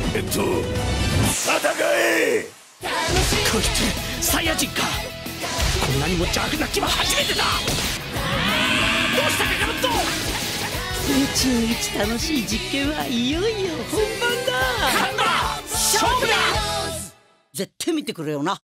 戦え。 こいつサイヤ人か。こんなにも邪悪な気は初めてだ。どうしたかカブット。 宇宙一楽しい実験はいよいよ本番だ。 カンバ勝負だ。 絶対見てくれよな。